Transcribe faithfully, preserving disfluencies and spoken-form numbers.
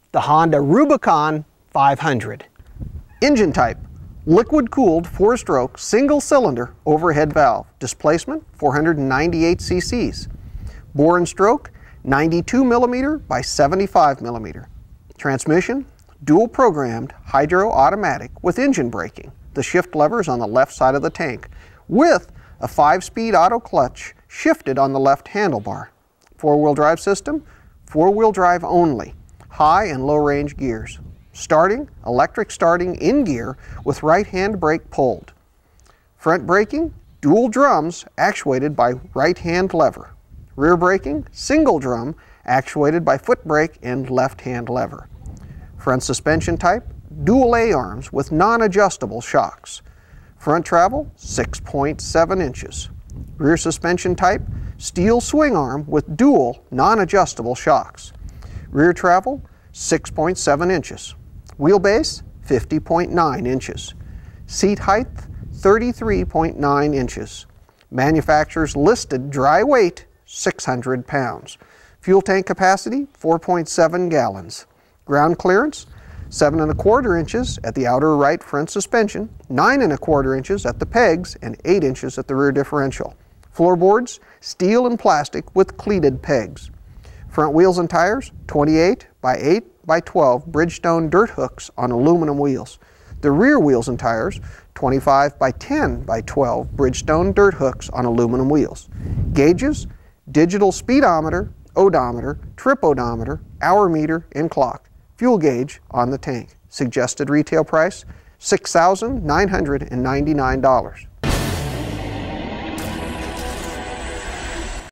the Honda Rubicon five hundred. Engine type, liquid-cooled four-stroke single-cylinder overhead valve. Displacement, four hundred ninety-eight c c's. Bore and stroke, ninety-two millimeter by seventy-five millimeter. Transmission, dual-programmed hydro-automatic with engine braking. The shift lever is on the left side of the tank, with a five-speed auto clutch shifted on the left handlebar. Four-wheel drive system, four-wheel drive only, high and low-range gears. Starting, electric starting in gear with right-hand brake pulled. Front braking, dual drums actuated by right-hand lever. Rear braking, single drum actuated by foot brake and left-hand lever. Front suspension type, dual A-arms with non-adjustable shocks. Front travel, six point seven inches. Rear suspension type, steel swing arm with dual non-adjustable shocks. Rear travel, six point seven inches. Wheelbase, fifty point nine inches. Seat height, thirty-three point nine inches. Manufacturer's listed dry weight, six hundred pounds. Fuel tank capacity, four point seven gallons. Ground clearance, seven and a quarter inches at the outer right front suspension, nine and a quarter inches at the pegs, and eight inches at the rear differential. Floorboards, steel and plastic with cleated pegs. Front wheels and tires, twenty-eight by eight by twelve Bridgestone dirt hooks on aluminum wheels. The rear wheels and tires, twenty-five by ten by twelve Bridgestone dirt hooks on aluminum wheels. Gauges, digital speedometer, odometer, trip odometer, hour meter, and clock. Fuel gauge on the tank. Suggested retail price, six thousand nine hundred ninety-nine dollars.